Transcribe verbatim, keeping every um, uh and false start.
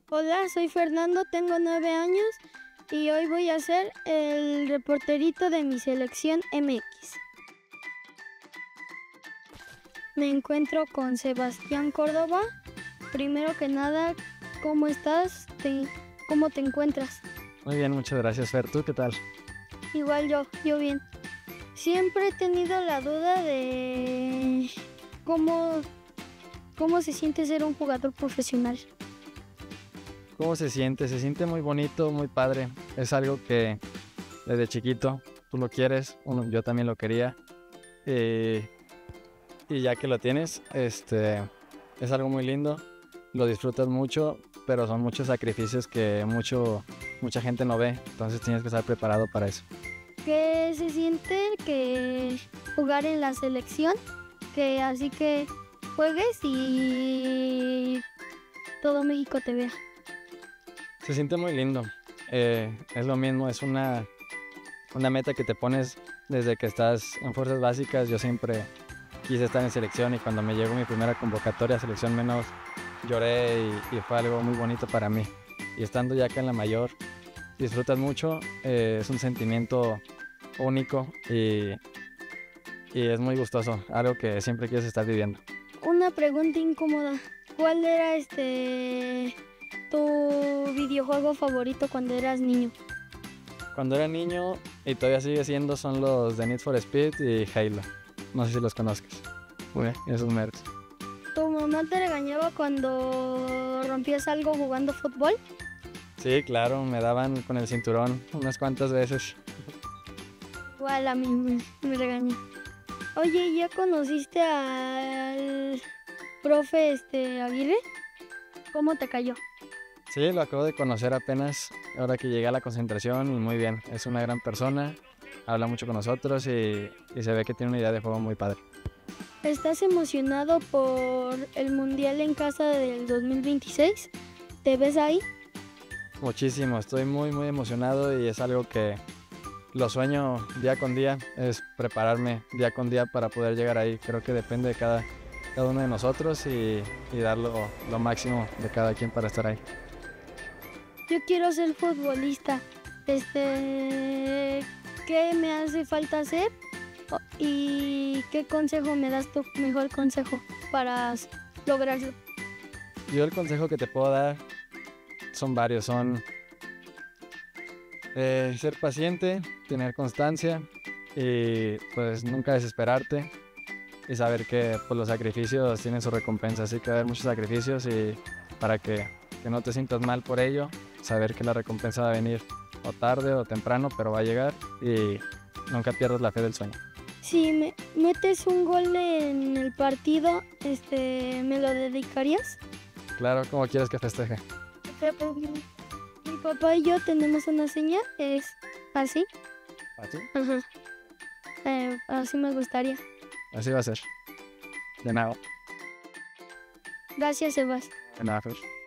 Hola, soy Fernando, tengo nueve años y hoy voy a ser el reporterito de mi selección M X. Me encuentro con Sebastián Córdoba. Primero que nada, ¿cómo estás? Te- ¿Cómo te encuentras? Muy bien, muchas gracias, Fer. ¿Tú qué tal? Igual yo, yo bien. Siempre he tenido la duda de cómo, cómo se siente ser un jugador profesional. ¿Cómo se siente? Se siente muy bonito, muy padre. Es algo que desde chiquito tú lo quieres, uno- yo también lo quería. Y, y ya que lo tienes, este, es algo muy lindo. Lo disfrutas mucho, pero son muchos sacrificios que mucho, mucha gente no ve. Entonces tienes que estar preparado para eso. ¿Qué se siente que jugar en la selección? Que así que juegues y todo México te vea. Se siente muy lindo. Eh, es lo mismo, es una, una meta que te pones desde que estás en fuerzas básicas. Yo siempre quise estar en selección y cuando me llegó mi primera convocatoria a selección menor lloré y, y fue algo muy bonito para mí. Y estando ya acá en la mayor, disfrutas mucho, eh, es un sentimiento único y, y es muy gustoso, algo que siempre quieres estar viviendo. Una pregunta incómoda. ¿Cuál era este tu videojuego favorito cuando eras niño? Cuando era niño, y todavía sigue siendo, son los de Need for Speed y Halo. No sé si los conozcas. Bueno, esos meros. ¿Tu mamá te regañaba cuando rompías algo jugando fútbol? Sí, claro, me daban con el cinturón unas cuantas veces. Igual a mí me, me regañé. Oye, ¿ya conociste al profe este Aguirre? ¿Cómo te cayó? Sí, lo acabo de conocer apenas ahora que llegué a la concentración y muy bien. Es una gran persona, habla mucho con nosotros y, y se ve que tiene una idea de juego muy padre. ¿Estás emocionado por el Mundial en casa del dos mil veintiséis? ¿Te ves ahí? Muchísimo, estoy muy muy emocionado y es algo que lo sueño día con día, es prepararme día con día para poder llegar ahí. Creo que depende de cada, cada uno de nosotros y, y dar lo, lo máximo de cada quien para estar ahí. Yo quiero ser futbolista. Este, ¿qué me hace falta hacer? O- ¿Y qué consejo me das tu mejor consejo para s- lograrlo? Yo el consejo que te puedo dar son varios, son eh, ser paciente, tener constancia y pues nunca desesperarte y saber que pues, los sacrificios tienen su recompensa, así que va a haber muchos sacrificios y para que, que no te sientas mal por ello, saber que la recompensa va a venir o tarde o temprano, pero va a llegar y nunca pierdas la fe del sueño. Si me metes un gol en el partido, este, ¿me lo dedicarías? Claro, como quieres que festeje. Pero, Mi mi papá y yo tenemos una seña, es así. ¿Así? Ajá. Eh, así me gustaría. Así va a ser. De nada, Gracias, Sebas. de nada, Fer.